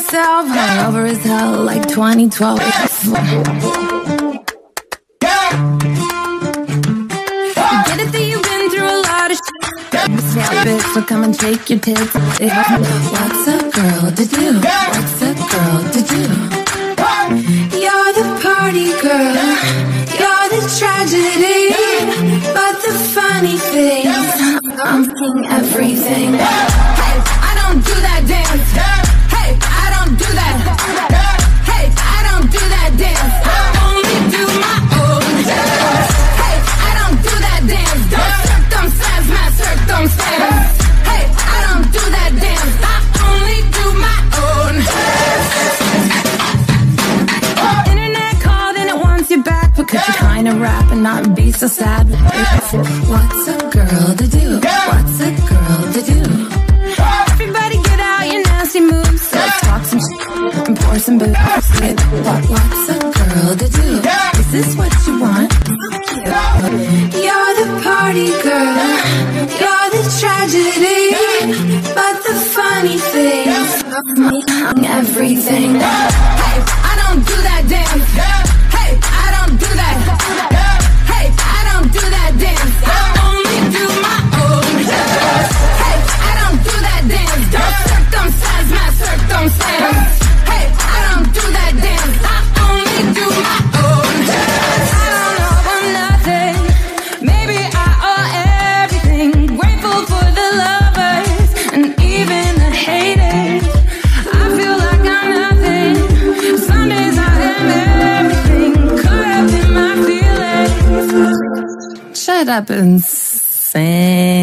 myself, hungover as hell, like 2012. Get it that you've been through a lot of shit. Bitch, so come and shake your tits. What's a girl to do? What's a girl to do? You're the party girl, you're the tragedy, but the funny thing, I'm king everything. Hey, I don't do that dance. Hey, I don't do that. Hey, I don't do that dance. I only do my own dance. Hey, I don't do that dance. Don't circumstance my circumstance. Hey, I don't do that dance. I only do my own dance. Internet called and it wants you back, but could you kind of rap and not be so sad? What's a girl to do? What's a girl to do? Everybody get out your nasty moves. Let's talk some shit and pour some booze. What's a girl to do? Is this what you want? You're the party girl, you're the tragedy, but the funny thing, I'm everything. Hey, I don't do that dance. Hey, I don't do that. Hey, I don't do that dance. I only do my own dance. Hey, I don't do that dance. Don't circumcise my circumstance. Hey, I don't do that dance. I only do my own dance. I don't know, I'm nothing. Maybe I owe everything. Grateful for the lovers and even the haters. I feel like I'm nothing. Some days I am everything. Caught up in my feelings. Shut up and sing.